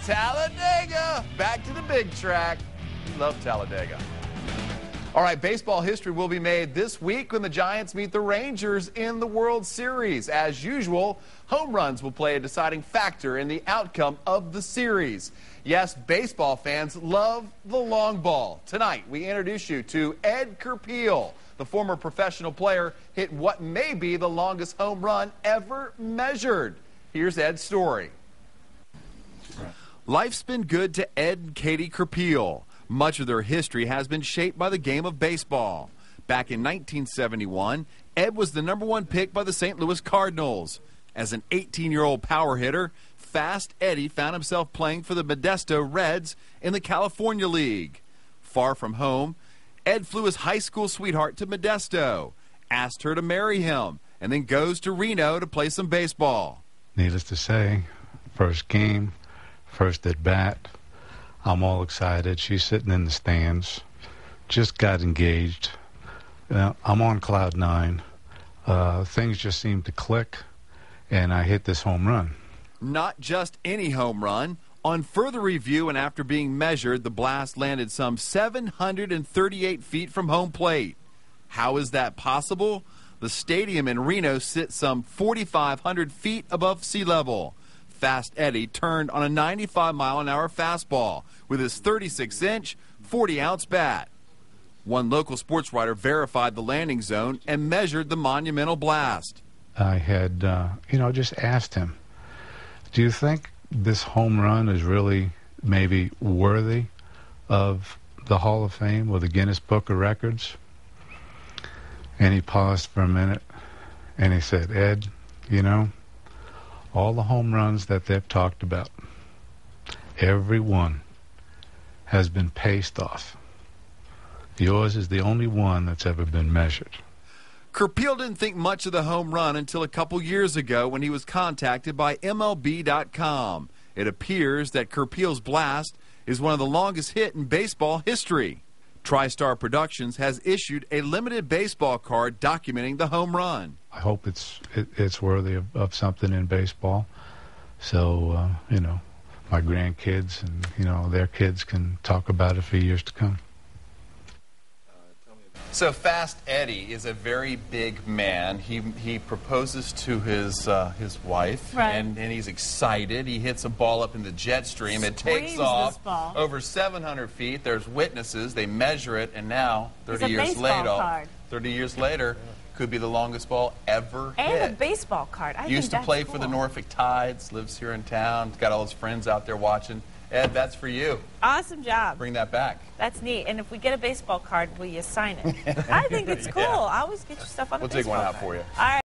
Talladega, back to the big track. We love Talladega. All right, baseball history will be made this week when the Giants meet the Rangers in the World Series. As usual, home runs will play a deciding factor in the outcome of the series. Yes, baseball fans love the long ball. Tonight, we introduce you to Ed Kurpiel. The former professional player hit what may be the longest home run ever measured. Here's Ed's story. Life's been good to Ed and Katie Kurpiel. Much of their history has been shaped by the game of baseball. Back in 1971, Ed was the #1 pick by the St. Louis Cardinals. As an 18-year-old power hitter, Fast Eddy found himself playing for the Modesto Reds in the California League. Far from home, Ed flew his high school sweetheart to Modesto, asked her to marry him, and then goes to Reno to play some baseball. Needless to say, first game, first at bat, I'm all excited. She's sitting in the stands, just got engaged. I'm on cloud nine. Things just seem to click, and I hit this home run. Not just any home run. On further review and after being measured, the blast landed some 738 feet from home plate. How is that possible? The stadium in Reno sits some 4,500 feet above sea level. Fast Eddy turned on a 95-mile-an-hour fastball with his 36-inch, 40-ounce bat. One local sports writer verified the landing zone and measured the monumental blast. I had, just asked him, do you think this home run is really maybe worthy of the Hall of Fame or the Guinness Book of Records? And he paused for a minute, and he said, Ed, all the home runs that they've talked about, every one has been paced off. Yours is the only one that's ever been measured. Kurpiel didn't think much of the home run until a couple years ago when he was contacted by MLB.com. It appears that Kurpiel's blast is one of the longest hit in baseball history. TriStar Productions has issued a limited baseball card documenting the home run. I hope it's worthy of something in baseball. So, my grandkids and, their kids can talk about it for years to come. So Fast Eddy is a very big man. He proposes to his wife, right. and he's excited. He hits a ball up in the jet stream. It takes off over 700 feet. There's witnesses. They measure it, and now 30 years later, could be the longest ball ever hit. And a baseball card. I Used think to play cool. for the Norfolk Tides. Lives here in town. Got all his friends out there watching. Ed, that's for you. Awesome job. Bring that back. That's neat. And if we get a baseball card, will you sign it? I think it's cool. Yeah. I always get your stuff on a baseball card. We'll take one out for you. All right.